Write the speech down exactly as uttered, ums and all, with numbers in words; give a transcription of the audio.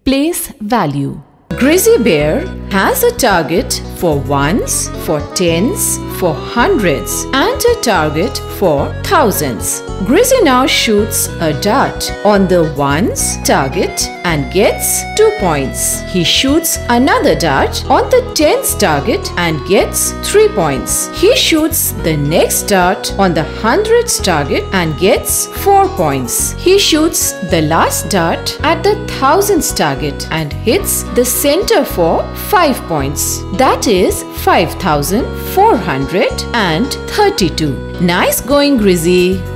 Place value. Grizzy Bear has a target for ones, for tens, for hundreds and a target for thousands. Grizzy now shoots a dart on the ones target and gets two points. He shoots another dart on the tens target and gets three points. He shoots the next dart on the hundreds target and gets four points. He shoots the last dart at the thousands target and hits the center for five points. That is five thousand four hundred thirty-two. Nice going, Grizzy.